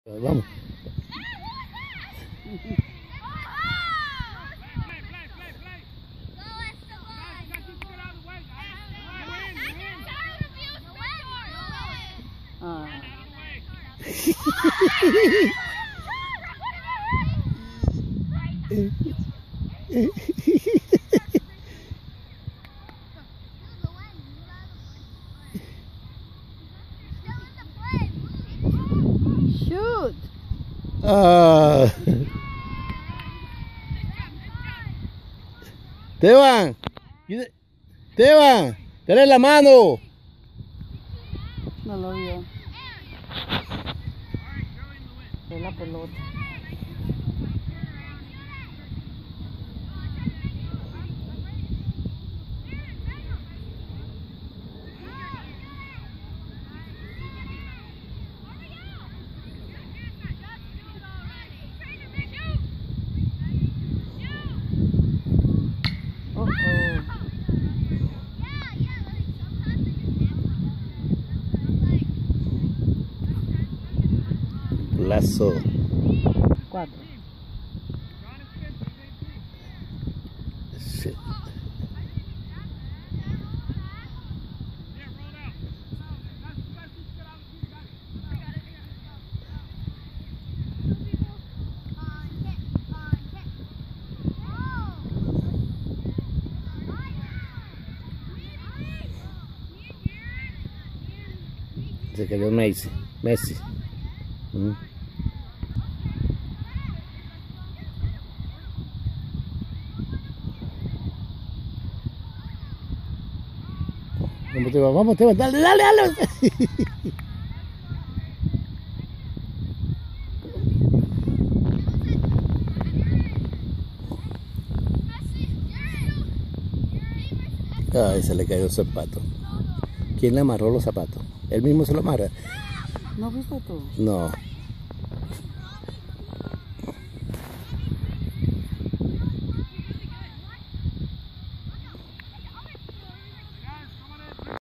Vamos. Shoot. Esteban, Esteban, dale la mano. No lo vio. Fue la pelota. Lazo. 4. Sí. Se cayó Messi. Vamos, Esteban, dale. Ay, se le cayó el zapato. ¿Quién le amarró los zapatos? ¿Él mismo se lo amarra? ¿No fuiste tú? No.